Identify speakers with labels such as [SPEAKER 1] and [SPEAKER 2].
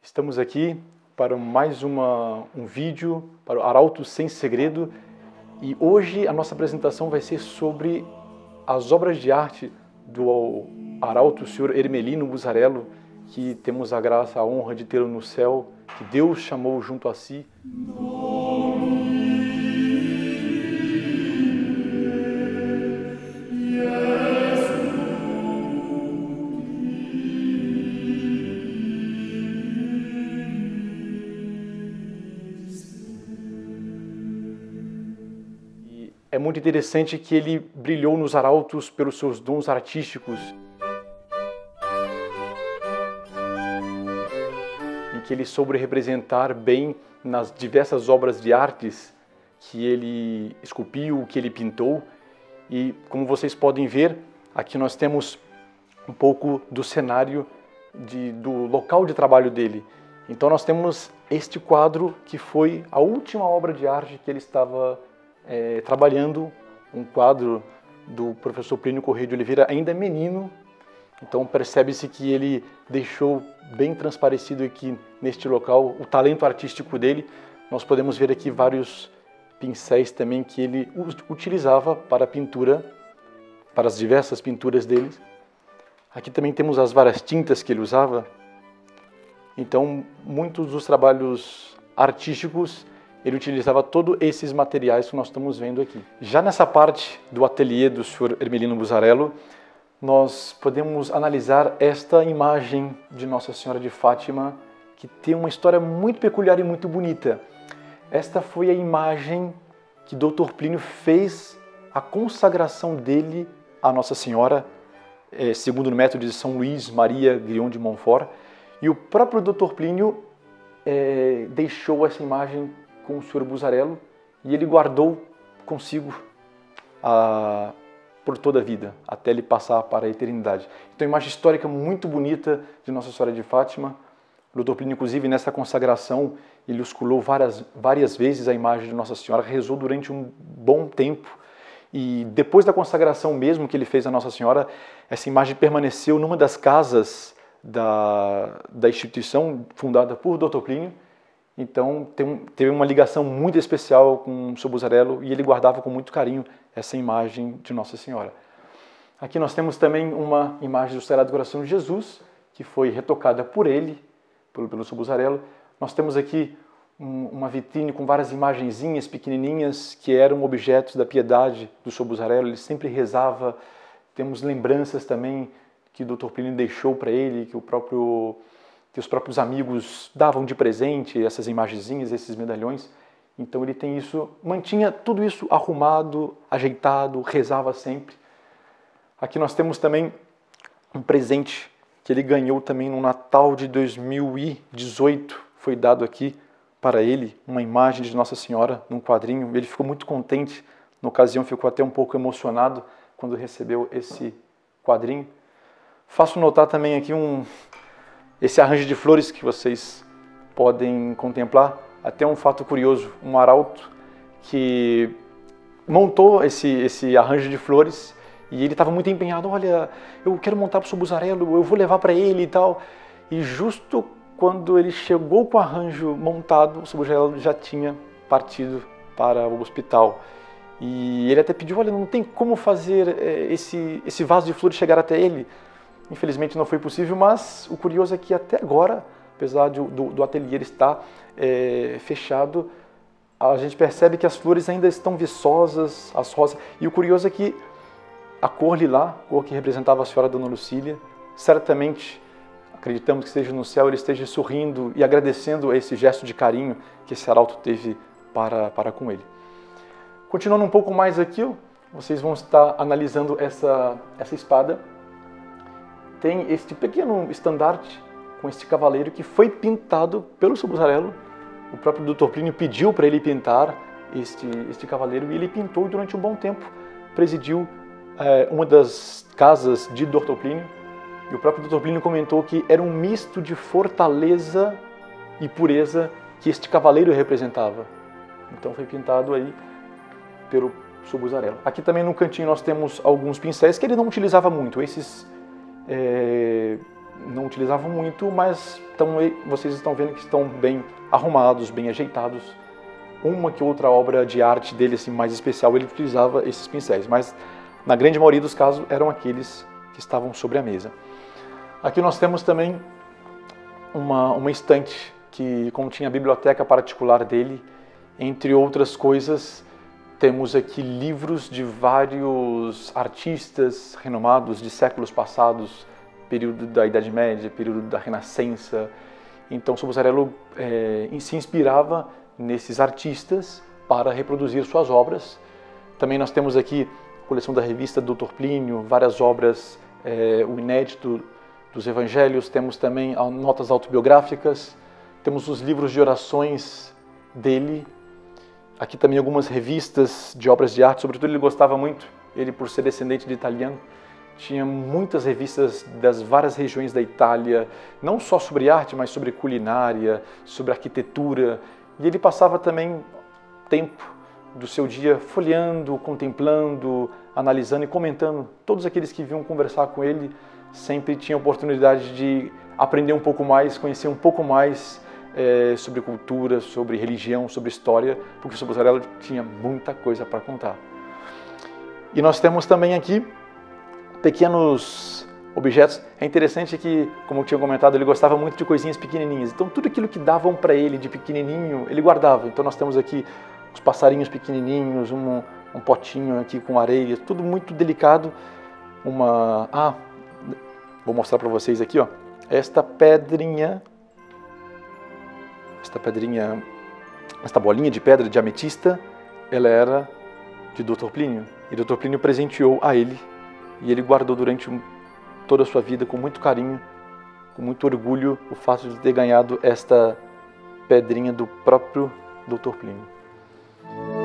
[SPEAKER 1] Estamos aqui para mais um vídeo para o Arauto Sem Segredo, e hoje a nossa apresentação vai ser sobre as obras de arte do Arauto Sr. Hermelino Buzzarello, que temos a graça, a honra de tê-lo no céu, que Deus chamou junto a si. É muito interessante que ele brilhou nos arautos pelos seus dons artísticos, em que ele soube representar bem nas diversas obras de artes que ele esculpiu, que ele pintou. E como vocês podem ver, aqui nós temos um pouco do cenário do local de trabalho dele. Então nós temos este quadro que foi a última obra de arte que ele estava trabalhando, um quadro do professor Plínio Correia de Oliveira, ainda menino. Então percebe-se que ele deixou bem transparecido aqui neste local o talento artístico dele. Nós podemos ver aqui vários pincéis também que ele utilizava para a pintura, para as diversas pinturas dele. Aqui também temos as várias tintas que ele usava. Então muitos dos trabalhos artísticos ele utilizava todos esses materiais que nós estamos vendo aqui. Já nessa parte do ateliê do Sr. Hermelino Buzzarello, nós podemos analisar esta imagem de Nossa Senhora de Fátima, que tem uma história muito peculiar e muito bonita. Esta foi a imagem que Dr. Plínio fez a consagração dele à Nossa Senhora, segundo o método de São Luís Maria Grignion de Montfort, e o próprio Dr. Plínio deixou essa imagem com o Sr. Buzzarello, e ele guardou consigo por toda a vida, até ele passar para a eternidade. Então, uma imagem histórica muito bonita de Nossa Senhora de Fátima. O Dr. Plínio, inclusive, nessa consagração, ele osculou várias vezes a imagem de Nossa Senhora, rezou durante um bom tempo, e depois da consagração mesmo que ele fez a Nossa Senhora, essa imagem permaneceu numa das casas da instituição fundada por Dr. Plínio. Então, teve uma ligação muito especial com o Sr. Buzzarello, e ele guardava com muito carinho essa imagem de Nossa Senhora. Aqui nós temos também uma imagem do Sagrado Coração de Jesus, que foi retocada por ele, pelo Sr. Buzzarello. Nós temos aqui uma vitrine com várias imagenzinhas pequenininhas que eram objetos da piedade do Sr. Buzzarello. Ele sempre rezava. Temos lembranças também que o Dr. Plínio deixou para ele, que os próprios amigos davam de presente, essas imagenzinhas, esses medalhões. Então ele tem isso, mantinha tudo isso arrumado, ajeitado, rezava sempre. Aqui nós temos também um presente que ele ganhou também no Natal de 2018, foi dado aqui para ele, uma imagem de Nossa Senhora num quadrinho. Ele ficou muito contente, na ocasião ficou até um pouco emocionado quando recebeu esse quadrinho. Faço notar também aqui esse arranjo de flores que vocês podem contemplar. Até um fato curioso, um arauto que montou esse arranjo de flores, e ele estava muito empenhado. Olha, eu quero montar para o Sr. Buzzarello, eu vou levar para ele e tal. E justo quando ele chegou com o arranjo montado, o Sr. Buzzarello já tinha partido para o hospital. E ele até pediu, olha, não tem como fazer esse vaso de flores chegar até ele. Infelizmente não foi possível, mas o curioso é que até agora, apesar do ateliê estar fechado, a gente percebe que as flores ainda estão viçosas, as rosas. E o curioso é que a cor lilá, a cor que representava a Senhora Dona Lucília, certamente, acreditamos que esteja no céu, ele esteja sorrindo e agradecendo esse gesto de carinho que esse arauto teve para com ele. Continuando um pouco mais aqui, vocês vão estar analisando essa espada. Tem este pequeno estandarte com este cavaleiro que foi pintado pelo Sr. Buzzarello. O próprio Dr. Plínio pediu para ele pintar este cavaleiro, e ele pintou, e durante um bom tempo presidiu uma das casas de Dr. Plínio. E o próprio Dr. Plínio comentou que era um misto de fortaleza e pureza que este cavaleiro representava. Então foi pintado aí pelo Sr. Buzzarello. Aqui também no cantinho nós temos alguns pincéis que ele não utilizava muito. Esses não utilizavam muito, mas vocês estão vendo que estão bem arrumados, bem ajeitados. Uma que outra obra de arte dele assim, mais especial, ele utilizava esses pincéis, mas na grande maioria dos casos eram aqueles que estavam sobre a mesa. Aqui nós temos também uma estante que continha a biblioteca particular dele. Entre outras coisas, temos aqui livros de vários artistas renomados de séculos passados, período da Idade Média, período da Renascença. Então, Sobosarello se inspirava nesses artistas para reproduzir suas obras. Também nós temos aqui a coleção da revista Dr. Plínio, várias obras, o inédito dos Evangelhos, temos também notas autobiográficas, temos os livros de orações dele, aqui também algumas revistas de obras de arte, sobretudo ele gostava muito, ele por ser descendente de italiano, tinha muitas revistas das várias regiões da Itália, não só sobre arte, mas sobre culinária, sobre arquitetura. E ele passava também tempo do seu dia folheando, contemplando, analisando e comentando. Todos aqueles que vinham conversar com ele sempre tinham a oportunidade de aprender um pouco mais, conhecer um pouco mais sobre cultura, sobre religião, sobre história, porque o Sobosarello tinha muita coisa para contar. E nós temos também aqui pequenos objetos. É interessante que, como eu tinha comentado, ele gostava muito de coisinhas pequenininhas. Então, tudo aquilo que davam para ele de pequenininho, ele guardava. Então, nós temos aqui os passarinhos pequenininhos, um potinho aqui com areia, tudo muito delicado. Vou mostrar para vocês aqui, ó. Esta bolinha de pedra de ametista, ela era de Dr. Plínio. E Dr. Plínio presenteou a ele. E ele guardou durante toda a sua vida com muito carinho, com muito orgulho, o fato de ter ganhado esta pedrinha do próprio Dr. Plínio.